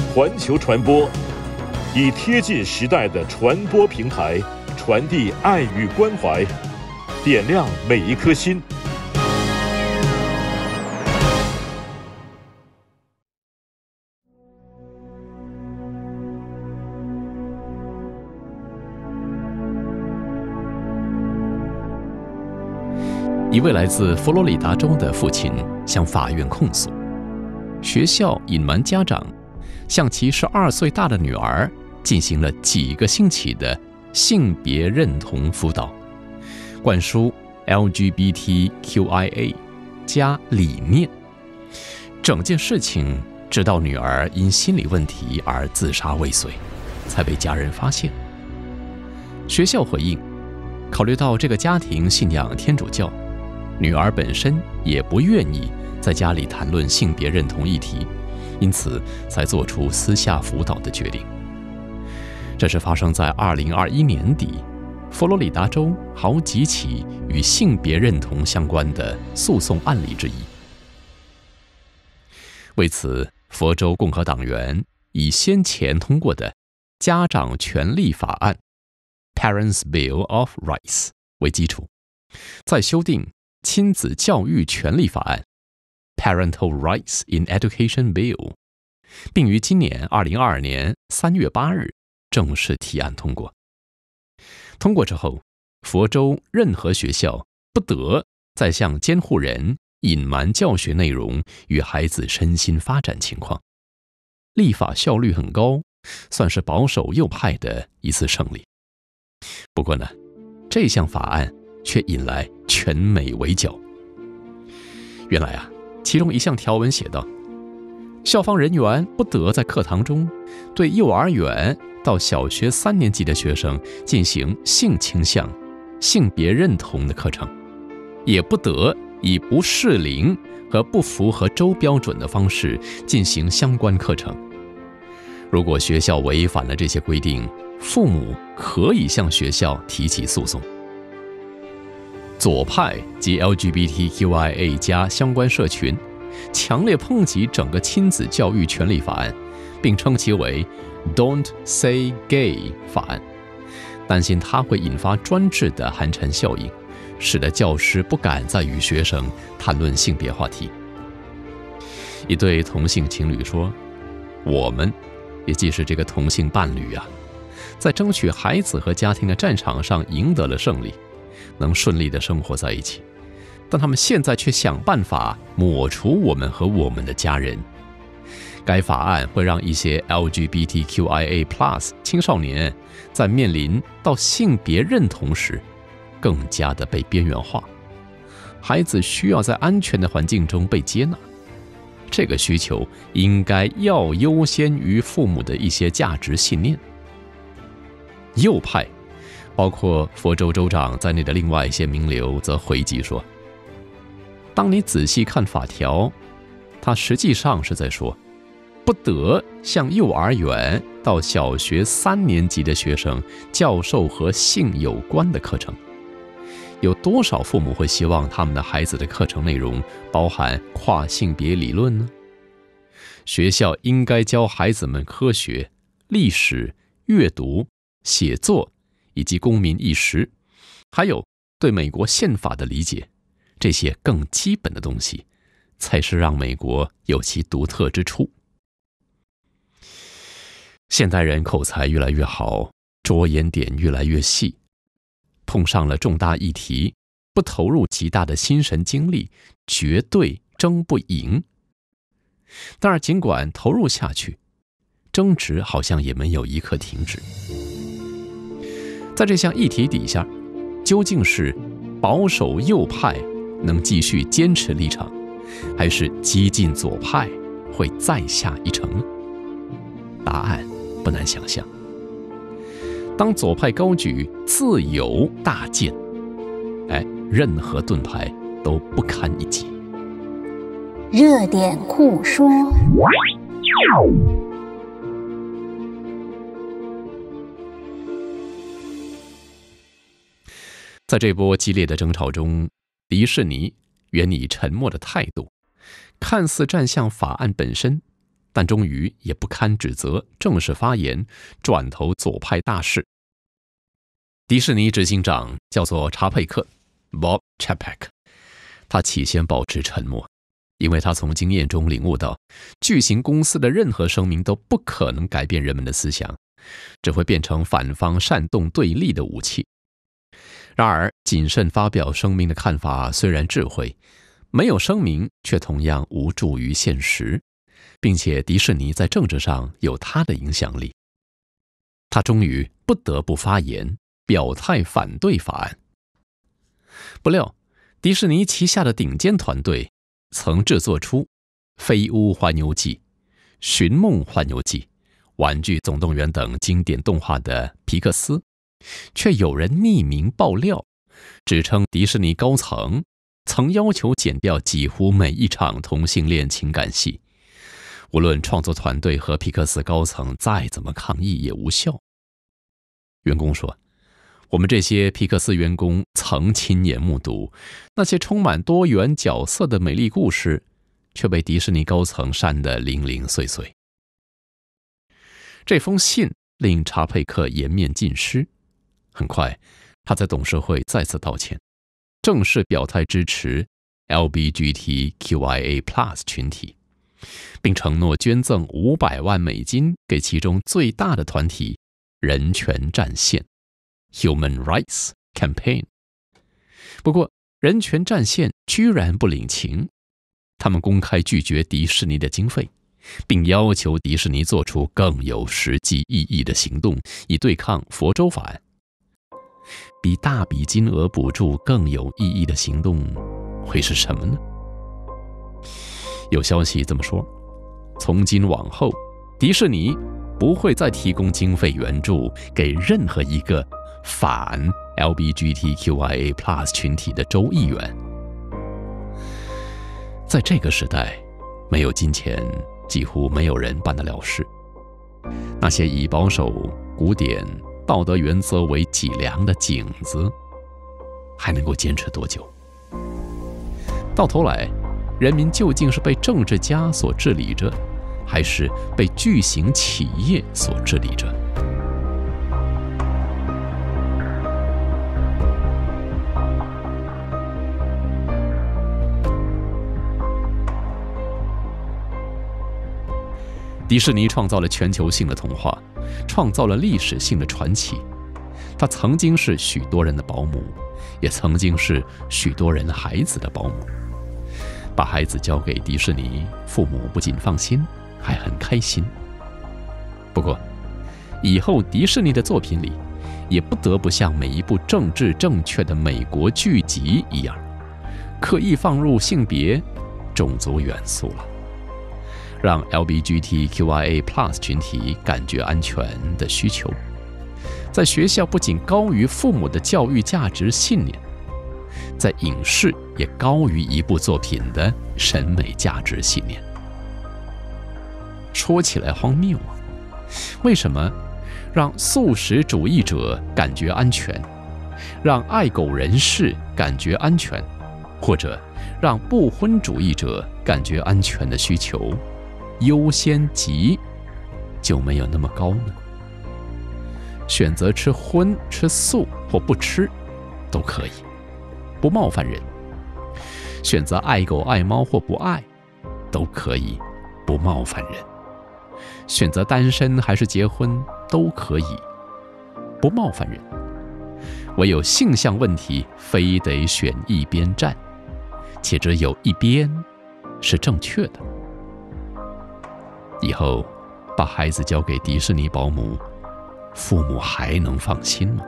环球传播，以贴近时代的传播平台，传递爱与关怀，点亮每一颗心。 一位来自佛罗里达州的父亲向法院控诉，学校隐瞒家长向其12岁大的女儿进行了几个星期的性别认同辅导，灌输 LGBTQIA+ 理念。整件事情直到女儿因心理问题而自杀未遂，才被家人发现。学校回应，考虑到这个家庭信仰天主教，女儿本身也不愿意在家里谈论性别认同议题，因此才做出私下辅导的决定。这是发生在2021年底，佛罗里达州好几起与性别认同相关的诉讼案例之一。为此，佛州共和党员以先前通过的家长权利法案 Parents Bill of Rights 为基础，再修订亲子教育权利法案 Parental Rights in Education Bill， 并于今年2022年3月8日正式提案通过。通过之后，佛州任何学校不得再向监护人隐瞒教学内容与孩子身心发展情况。立法效率很高，算是保守右派的一次胜利。不过呢，这项法案却引来全美围剿。原来其中一项条文写道，校方人员不得在课堂中对幼儿园到小学3年级的学生进行性倾向、性别认同的课程，也不得以不适龄和不符合州标准的方式进行相关课程。如果学校违反了这些规定，父母可以向学校提起诉讼。左派及 LGBTQIA+ 相关社群强烈抨击整个亲子教育权利法案，并称其为 Don't Say Gay 法案，担心它会引发专制的寒蝉效应，使得教师不敢再与学生谈论性别话题。一对同性情侣说，我们也即是这个同性伴侣在争取孩子和家庭的战场上赢得了胜利，能顺利地生活在一起，但他们现在却想办法抹除我们和我们的家人。该法案会让一些 LGBTQIA+ 青少年在面临到性别认同时更加的被边缘化。孩子需要在安全的环境中被接纳，这个需求应该要优先于父母的一些价值信念。右派包括佛州州长在内的另外一些名流则回击说，当你仔细看法条，它实际上是在说，不得向幼儿园到小学3年级的学生教授和性有关的课程。有多少父母会希望他们的孩子的课程内容包含跨性别理论呢？学校应该教孩子们科学、历史、阅读、写作以及公民意识，还有对美国宪法的理解，这些更基本的东西才是让美国有其独特之处。现代人口才越来越好，着眼点越来越细，碰上了重大议题，不投入极大的心神精力，绝对争不赢。但是尽管投入下去，争执好像也没有一刻停止。在这项议题底下，究竟是保守右派能继续坚持立场，还是激进左派会再下一城呢？答案不难想象。当左派高举自由大剑，任何盾牌都不堪一击。 热点酷说。 在这波激烈的争吵中，迪士尼原以沉默的态度，看似站向法案本身， 但终于也不堪指责，正式发言，转投左派大势。迪士尼执行长叫做查佩克 Bob Chapek， 他起先保持沉默，因为他从经验中领悟到，巨型公司的任何声明都不可能改变人们的思想，只会变成反方煽动对立的武器。然而，谨慎发表声明的看法虽然智慧，没有声明却同样无助于现实，并且迪士尼在政治上有他的影响力。他终于不得不发言，表态反对法案。不料，迪士尼旗下的顶尖团队曾制作出《飞屋环游记》《寻梦环游记》《玩具总动员》等经典动画的皮克斯，却有人匿名爆料，指称迪士尼高层曾要求剪掉几乎每一场同性恋情感戏，无论创作团队和皮克斯高层再怎么抗议也无效。员工说，我们这些皮克斯员工曾亲眼目睹那些充满多元角色的美丽故事，却被迪士尼高层删得零零碎碎。这封信令查佩克颜面尽失，很快他在董事会再次道歉，正式表态支持 LGBTQIA+ 群体，并承诺捐赠500万美金给其中最大的团体人权战线 Human Rights Campaign。 不过人权战线居然不领情，他们公开拒绝迪士尼的经费，并要求迪士尼做出更有实际意义的行动，以对抗佛州法案。比大笔金额补助更有意义的行动会是什么呢？有消息这么说，从今往后，迪士尼不会再提供经费援助给任何一个反 LGBTQIA+ 群体的州议员。在这个时代，没有金钱，几乎没有人办得了事。那些以保守、古典、道德原则为脊梁的颈子，还能够坚持多久？到头来，人民究竟是被政治家所治理着，还是被巨型企业所治理着？迪士尼创造了全球性的童话，创造了历史性的传奇。它曾经是许多人的保姆，也曾经是许多人孩子的保姆。把孩子交给迪士尼，父母不仅放心，还很开心。不过，以后迪士尼的作品里，也不得不像每一部政治正确的美国剧集一样，刻意放入性别、种族元素了。让 LGBTQIA+ 群体感觉安全的需求，在学校不仅高于父母的教育价值信念，在影视也高于一部作品的审美价值信念。说起来荒谬啊，为什么让素食主义者感觉安全，让爱狗人士感觉安全，或者让不婚主义者感觉安全的需求优先级就没有那么高呢？选择吃荤、吃素或不吃都可以，不冒犯人；选择爱狗爱猫或不爱都可以，不冒犯人；选择单身还是结婚都可以，不冒犯人。唯有性向问题非得选一边站，且只有一边是正确的。以后把孩子交给迪士尼保姆，父母还能放心吗？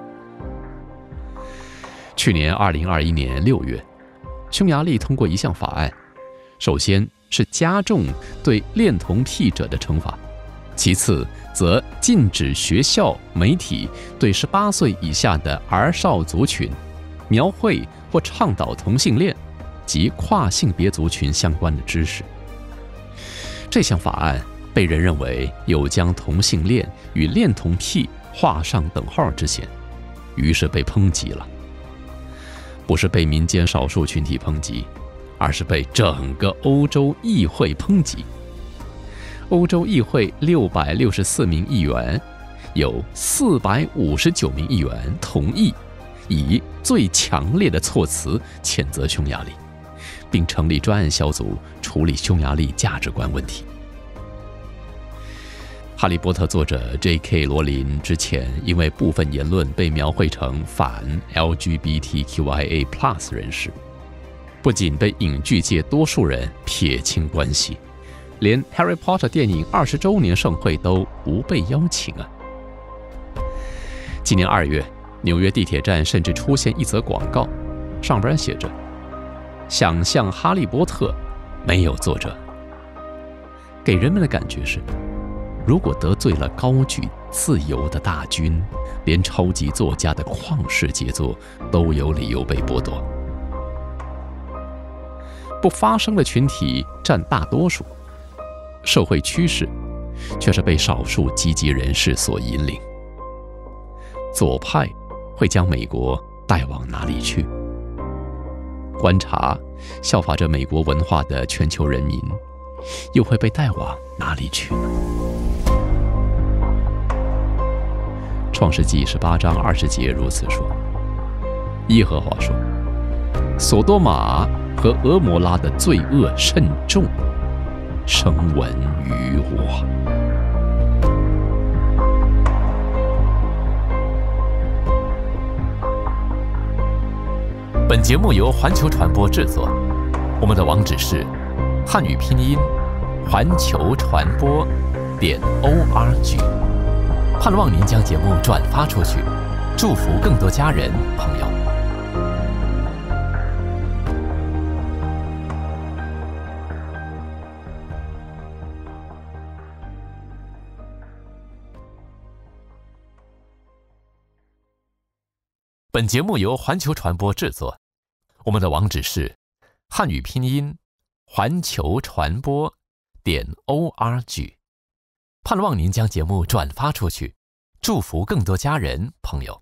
去年2021年6月，匈牙利通过一项法案，首先是加重对恋童癖者的惩罚，其次则禁止学校、媒体对18岁以下的儿少族群描绘或倡导同性恋及跨性别族群相关的知识。这项法案被人认为有将同性恋与恋童癖画上等号之嫌，于是被抨击了。不是被民间少数群体抨击，而是被整个欧洲议会抨击。 欧洲议会664名议员，有459名议员同意以最强烈的措辞谴责匈牙利，并成立专案小组处理匈牙利价值观问题。哈利波特作者 J.K. 罗琳之前因为部分言论被描绘成反 LGBTQIA+ 人士，不仅被影剧界多数人撇清关系，连 Harry Potter 电影20周年盛会都不被邀请啊！今年2月，纽约地铁站甚至出现一则广告，上边写着：“想象哈利波特，没有作者。”给人们的感觉是，如果得罪了高举自由的大军，连超级作家的旷世杰作都有理由被剥夺。不发声的群体占大多数，社会趋势却是被少数积极人士所引领。左派会将美国带往哪里去？观察效法着美国文化的全球人民，又会被带往哪里去呢？创世纪18章20节如此说：耶和华说，索多玛和俄摩拉的罪恶甚重，声闻于我。本节目由环球传播制作，我们的网址是汉语拼音环球传播.org， 盼望您将节目转发出去，祝福更多家人朋友。本节目由环球传播制作，我们的网址是汉语拼音环球传播.org， 盼望您将节目转发出去，祝福更多家人朋友。